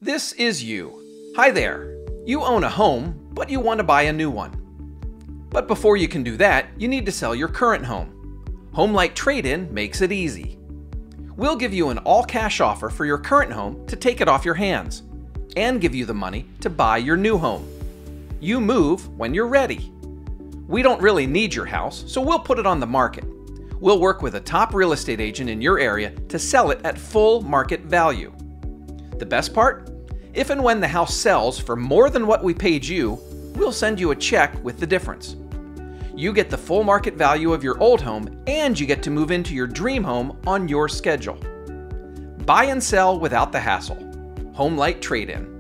This is you. Hi there. You own a home, but you want to buy a new one. But before you can do that, you need to sell your current home. HomeLight Trade-In makes it easy. We'll give you an all-cash offer for your current home to take it off your hands, and give you the money to buy your new home. You move when you're ready. We don't really need your house, so we'll put it on the market. We'll work with a top real estate agent in your area to sell it at full market value. The best part? If and when the house sells for more than what we paid you, we'll send you a check with the difference. You get the full market value of your old home, and you get to move into your dream home on your schedule. Buy and sell without the hassle. HomeLight Trade-In.